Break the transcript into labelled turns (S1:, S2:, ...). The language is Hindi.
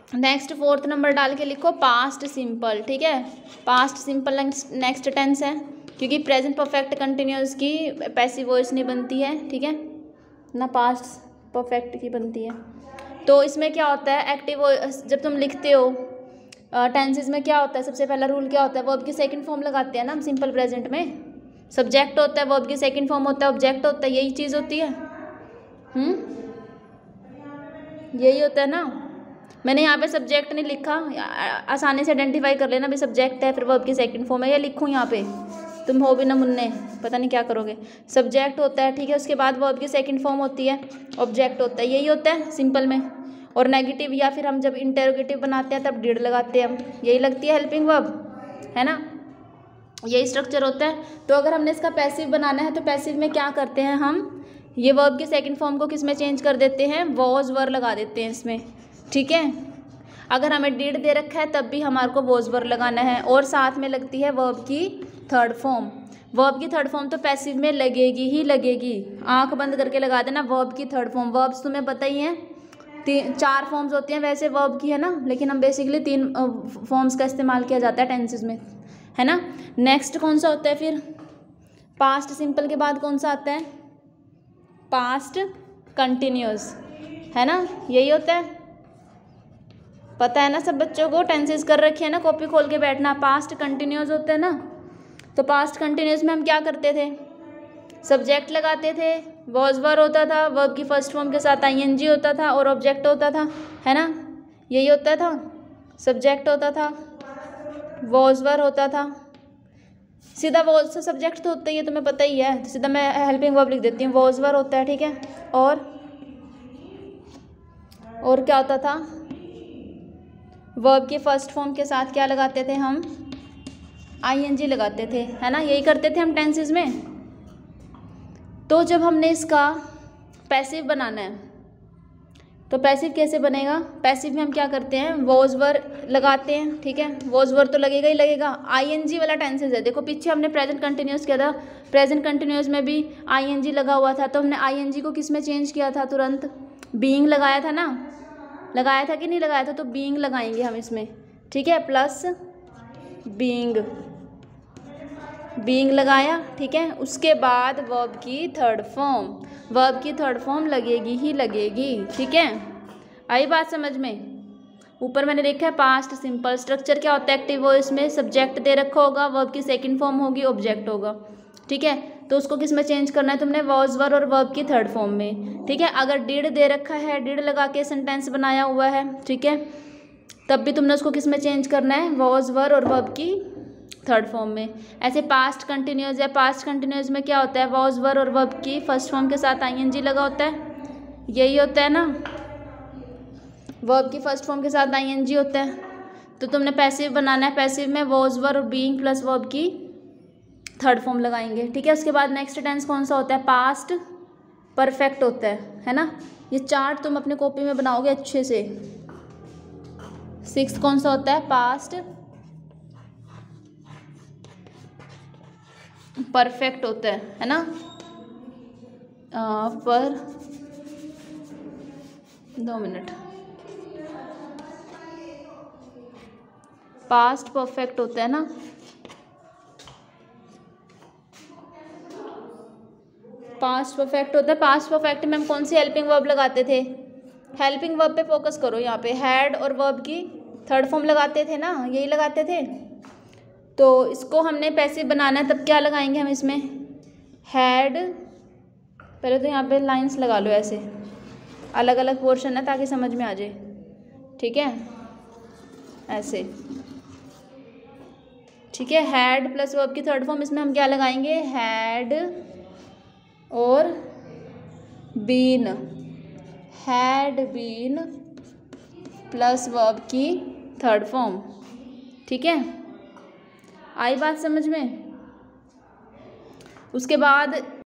S1: नेक्स्ट 4th नंबर डाल के लिखो पास्ट सिंपल, ठीक है। पास्ट सिंपल नेक्स्ट टेंस है, क्योंकि प्रेजेंट परफेक्ट कंटिन्यूअस की पैसिव वॉइस नहीं बनती है, ठीक है ना, पास्ट परफेक्ट की बनती है। तो इसमें क्या होता है, एक्टिव वॉइस जब तुम लिखते हो टेंसेस में क्या होता है, सबसे पहला रूल क्या होता है, वर्ब की सेकंड फॉर्म लगाते हैं ना हम सिंपल प्रेजेंट में। सब्जेक्ट होता है, वर्ब की सेकंड फॉर्म होता है, ऑब्जेक्ट होता है, यही चीज़ होती है। यही होता है ना। मैंने यहाँ पे सब्जेक्ट नहीं लिखा, आसानी से आइडेंटिफाई कर लेना भी सब्जेक्ट है फिर वर्ब की सेकंड फॉर्म है, या लिखूँ यहाँ पे, तुम हो भी ना मुन्ने, पता नहीं क्या करोगे। सब्जेक्ट होता है, ठीक है, उसके बाद वर्ब की सेकंड फॉर्म होती है, ऑब्जेक्ट होता है, यही होता है सिंपल में। और नेगेटिव या फिर हम जब इंटेरोगेटिव बनाते हैं तब डिड लगाते हैं हम, यही लगती है हेल्पिंग वर्ब, है ना, यही स्ट्रक्चर होता है। तो अगर हमने इसका पैसिव बनाना है तो पैसिव में क्या करते हैं हम, ये वर्ब की सेकंड फॉर्म को किस में चेंज कर देते हैं, वॉज वर लगा देते हैं इसमें, ठीक है। अगर हमें डिड दे रखा है तब भी हमारे को वॉज वर लगाना है, और साथ में लगती है वर्ब की थर्ड फॉर्म। वर्ब की थर्ड फॉर्म तो पैसिव में लगेगी ही लगेगी, आंख बंद करके लगा देना वर्ब की थर्ड फॉर्म। वर्ब्स तुम्हें पता ही है 4 फॉर्म्स होती हैं वैसे वर्ब की, है ना, लेकिन हम बेसिकली 3 फॉर्म्स का इस्तेमाल किया जाता है टेंसेस में, है ना। नेक्स्ट कौन सा होता है फिर, पास्ट सिंपल के बाद कौन सा आता है, पास्ट कंटिन्यूअस, है ना, यही होता है। पता है ना सब बच्चों को, टेंसेस कर रखी है ना, कॉपी खोल के बैठना। पास्ट कंटिन्यूअस होता है ना, तो पास्ट कंटिन्यूअस में हम क्या करते थे, सब्जेक्ट लगाते थे, वॉज वर होता था, वर्ब की फर्स्ट फॉर्म के साथ आईएनजी होता था, और ऑब्जेक्ट होता था, है ना, यही होता था। सब्जेक्ट होता था, वॉज वर होता था, सीधा वॉज से सब्जेक्ट तो होता ही है, तुम्हें पता ही है, सीधा मैं हेल्पिंग वर्ब लिख देती हूँ, वॉज वर होता है, ठीक है। और क्या होता था, वर्ब के फर्स्ट फॉर्म के साथ क्या लगाते थे हम, आईएनजी लगाते थे, है ना, यही करते थे हम टेंसेस में। तो जब हमने इसका पैसिव बनाना है तो पैसिव कैसे बनेगा, पैसिव में हम क्या करते हैं, वॉज वर लगाते हैं, ठीक है, वॉज वर तो लगेगा ही लगेगा। आईएनजी वाला टेंसेस है, देखो पीछे हमने प्रेजेंट कंटिन्यूअस किया था, प्रेजेंट कंटिन्यूअस में भी आईएनजी लगा हुआ था, तो हमने आईएनजी को किस में चेंज किया था, तुरंत बीइंग लगाया था ना, लगाया था कि नहीं लगाया था, तो बीइंग लगाएंगे हम इसमें, ठीक है, प्लस बीइंग लगाया, ठीक है। उसके बाद वर्ब की थर्ड फॉर्म, वर्ब की थर्ड फॉर्म लगेगी ही लगेगी, ठीक है। आई बात समझ में। ऊपर मैंने लिखा है पास्ट सिंपल, स्ट्रक्चर क्या होता है, एक्टिव वॉइस में सब्जेक्ट दे रखा होगा, वर्ब की सेकंड फॉर्म होगी, ऑब्जेक्ट होगा, ठीक है। तो उसको किस में चेंज करना है तुमने, वॉज वर और वर्ब की थर्ड फॉर्म में, ठीक है। अगर डिड दे रखा है, डिड लगा के सेंटेंस बनाया हुआ है, ठीक है, तब भी तुमने उसको किस में चेंज करना है, वॉज वर और वर्ब की थर्ड फॉर्म में। ऐसे पास्ट कंटिन्यूअस है, पास्ट कंटिन्यूअस में क्या होता है, वॉज वर और वर्ब की फर्स्ट फॉर्म के साथ आईएनजी लगा होता है, यही होता है ना, वर्ब की फर्स्ट फॉर्म के साथ आईएनजी होता है। तो तुमने पैसिव बनाना है, पैसिव में वॉज वर और बीइंग प्लस वर्ब की थर्ड फॉर्म लगाएंगे, ठीक है। उसके बाद नेक्स्ट टेंस कौन सा होता है, पास्ट परफेक्ट होता है ना। ये चार्ट तुम अपने कॉपी में बनाओगे अच्छे से। 6th कौन सा होता है, पास्ट परफेक्ट होता है ना, पर 2 मिनट, पास्ट परफेक्ट होता है ना, पास्ट परफेक्ट होता है। पास्ट परफेक्ट में हम कौन सी हेल्पिंग वर्ब लगाते थे, हेल्पिंग वर्ब पे फोकस करो, यहाँ पे हैड और वर्ब की थर्ड फॉर्म लगाते थे ना, यही लगाते थे। तो इसको हमने पैसिव बनाना है, तब क्या लगाएंगे हम इसमें, हैड, पहले तो यहाँ पे लाइंस लगा लो ऐसे, अलग अलग पोर्शन है ताकि समझ में आ जाए, ठीक है, ऐसे, ठीक है। हैड प्लस वर्ब की थर्ड फॉर्म, इसमें हम क्या लगाएंगे, हैड और been, had been plus verb की थर्ड फॉर्म, ठीक है। आई बात समझ में। उसके बाद